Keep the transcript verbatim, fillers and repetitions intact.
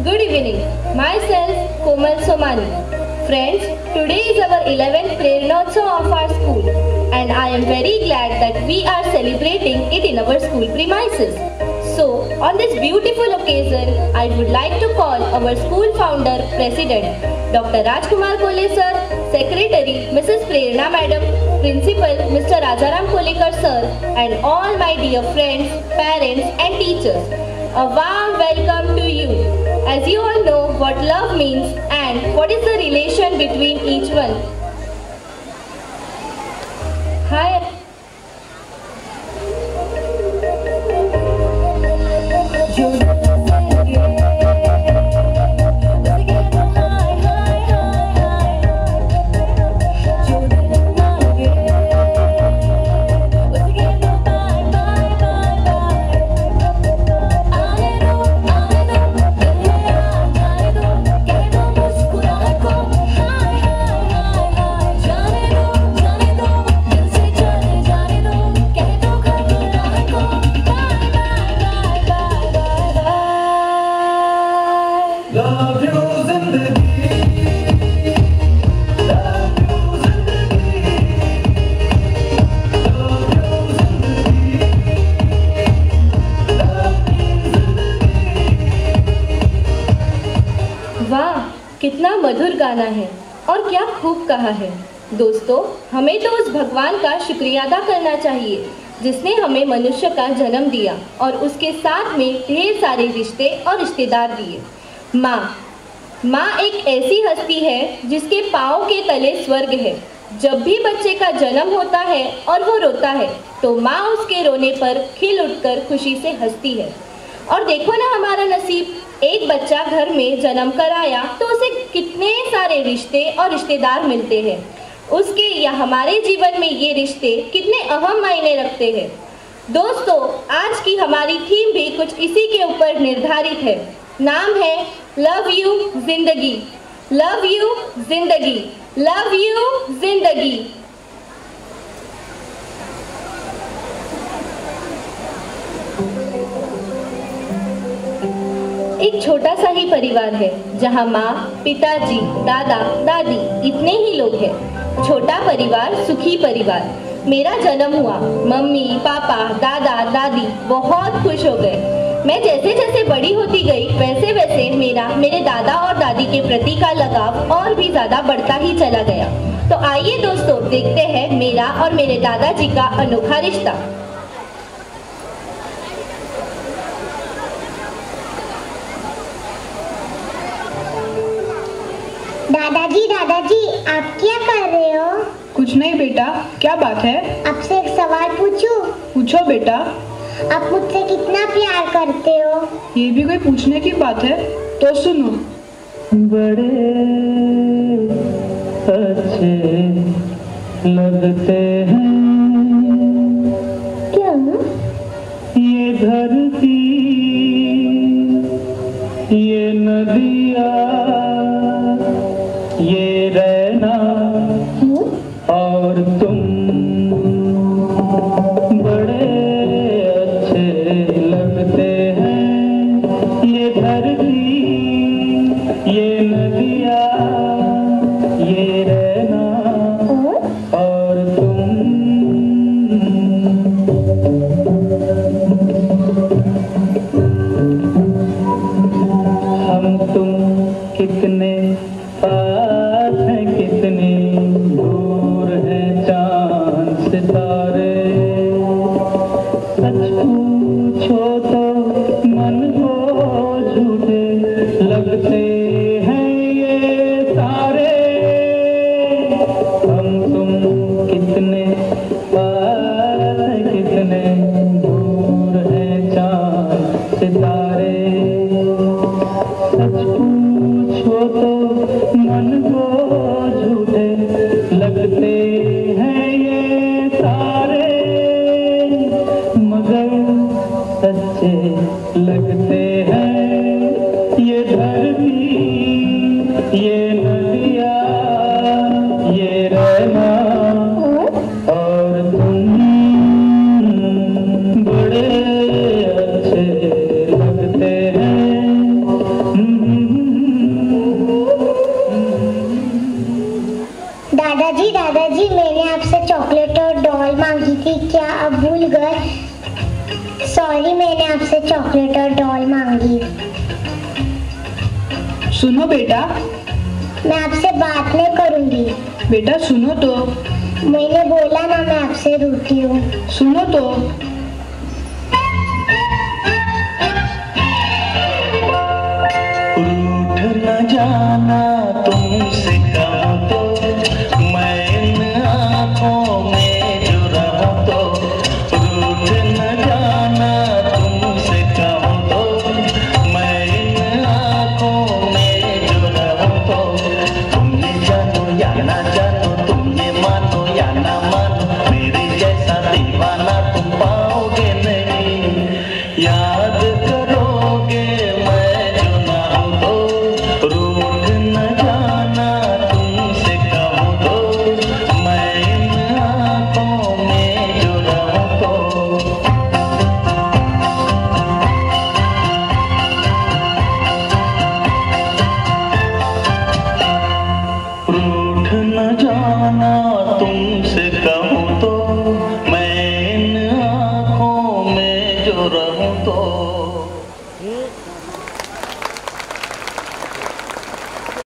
Good evening. Myself Komal Somani. Friends, today is our eleventh Preranotsav of our school and I am very glad that we are celebrating it in our school premises. So, on this beautiful occasion, I would like to call our school founder, President, Doctor Rajkumar Kole sir, Secretary, Missus Prerna Madam, Principal, Mister Rajaram Kolekar sir, and all my dear friends, parents and teachers. A warm welcome to you. As you all know what love means and what is the relation between each one. Hi. वाह, कितना मधुर गाना है और क्या खूब कहा है। दोस्तों, हमें तो उस भगवान का शुक्रिया अदा करना चाहिए जिसने हमें मनुष्य का जन्म दिया और उसके साथ में ढेर सारे रिश्ते और रिश्तेदार दिए। माँ माँ एक ऐसी हस्ती है जिसके पाँव के तले स्वर्ग है। जब भी बच्चे का जन्म होता है और वो रोता है तो माँ उसके रोने पर खिल उठकर खुशी से हंसती है। और देखो ना हमारा नसीब, एक बच्चा घर में जन्म कराया तो उसे कितने सारे रिश्ते और रिश्तेदार मिलते हैं। उसके या हमारे जीवन में ये रिश्ते कितने अहम मायने रखते हैं। दोस्तों, आज की हमारी थीम भी कुछ इसी के ऊपर निर्धारित है। नाम है love you Zindagi. Love you Zindagi. Love you Zindagi. एक छोटा सा ही परिवार है जहाँ माँ, पिताजी, दादा, दादी इतने ही लोग हैं। छोटा परिवार सुखी परिवार। मेरा जन्म हुआ, मम्मी, पापा, दादा, दादी बहुत खुश हो गए। मैं जैसे जैसे बड़ी होती गई वैसे वैसे मेरा मेरे दादा और दादी के प्रति का लगाव और भी ज्यादा बढ़ता ही चला गया। तो आइए दोस्तों, देखते हैं मेरा और मेरे दादाजी का अनोखा रिश्ता। दादाजी दादाजी आप क्या कर रहे हो? कुछ नहीं बेटा, क्या बात है? आपसे एक सवाल पूछूं? पूछो बेटा। आप मुझसे कितना प्यार करते हो? ये भी कोई पूछने की बात है? तो सुनो। बड़े अच्छे लगते हैं क्या? ये धरती, ये नदियाँ, ये रहना और तुम बड़े अच्छे लगते हैं। ये धरती, ये नदियाँ, ये रहना और तुम। हम तुम कितने पास हैं, कितनी दूर हैं चांद सितारे। सच पूछो तो मन को झूठे लगते हैं ये सारे। हम तुम कितने पास हैं, कितने दूर हैं चांद सितारे। सच पूछो तो मन को झूठे लगते हैं ये सारे, मगर सच्चे लगते हैं ये धरती, ये नदियाँ, ये रहना और तुम बड़े अच्छे लगते हैं। थी, क्या अब भूल गए? सॉरी, मैंने आपसे चॉकलेट और डॉल मांगी। सुनो बेटा, मैं आपसे बात नहीं करूंगी। बेटा सुनो तो। मैंने बोला ना, मैं आपसे रूठी हूँ। सुनो तो। रूठ न जाना तुमसे